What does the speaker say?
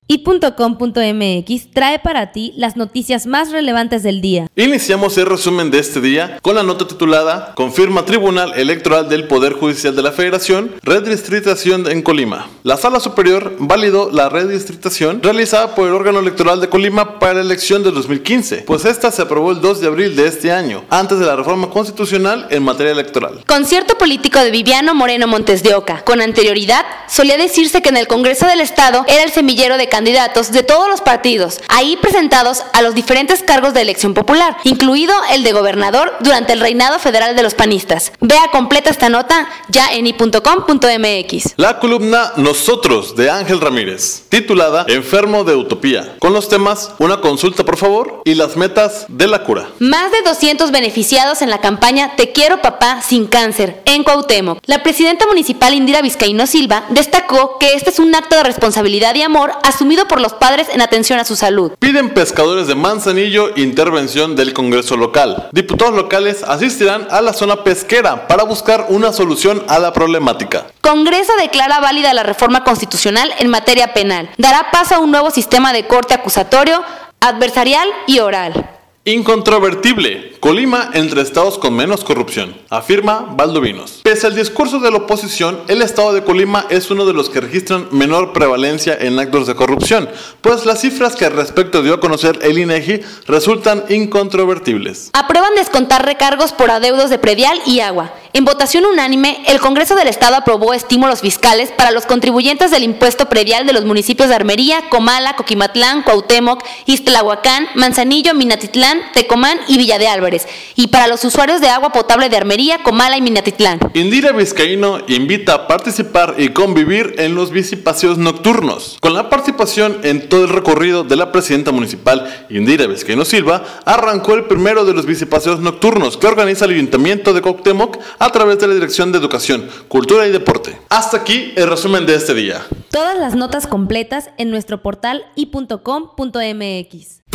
i.com.mx trae para ti las noticias más relevantes del día. Iniciamos el resumen de este día con la nota titulada Confirma Tribunal Electoral del Poder Judicial de la Federación redistritación en Colima. La Sala Superior validó la redistritación realizada por el órgano electoral de Colima para la elección de 2015, pues esta se aprobó el 2 de abril de este año, antes de la reforma constitucional en materia electoral. Concierto político de Viviano Moreno Montes de Oca. Con anterioridad, solía decirse que en el Congreso del Estado era el semillero de candidatos de todos los partidos, ahí presentados a los diferentes cargos de elección popular, incluido el de gobernador durante el reinado federal de los panistas. Vea completa esta nota ya en i.com.mx. La columna Nosotros de Ángel Ramírez, titulada Enfermo de Utopía, con los temas Una consulta por favor y las metas de la cura. Más de 200 beneficiados en la campaña Te quiero papá sin cáncer en Cuauhtémoc. La presidenta municipal Indira Vizcaíno Silva destacó que este es un acto de responsabilidad y amor asumido por los padres en atención a su salud. Piden pescadores de Manzanillo intervención del Congreso local. Diputados locales asistirán a la zona pesquera para buscar una solución a la problemática. Congreso declara válida la reforma constitucional en materia penal. Dará paso a un nuevo sistema de corte acusatorio, adversarial y oral. Incontrovertible, Colima entre estados con menos corrupción, afirma Valdovinos. Pese al discurso de la oposición, el estado de Colima es uno de los que registran menor prevalencia en actos de corrupción, pues las cifras que al respecto dio a conocer el INEGI resultan incontrovertibles. Aprueban descontar recargos por adeudos de predial y agua. En votación unánime, el Congreso del Estado aprobó estímulos fiscales para los contribuyentes del impuesto predial de los municipios de Armería, Comala, Coquimatlán, Cuauhtémoc, Ixtlahuacán, Manzanillo, Minatitlán, Tecomán y Villa de Álvarez, y para los usuarios de agua potable de Armería, Comala y Minatitlán. Indira Vizcaíno invita a participar y convivir en los bicipaseos nocturnos. Con la participación en todo el recorrido de la presidenta municipal Indira Vizcaíno Silva, arrancó el primero de los bicipaseos nocturnos que organiza el Ayuntamiento de Cuauhtémoc a través de la Dirección de Educación, Cultura y Deporte. Hasta aquí el resumen de este día. Todas las notas completas en nuestro portal i.com.mx.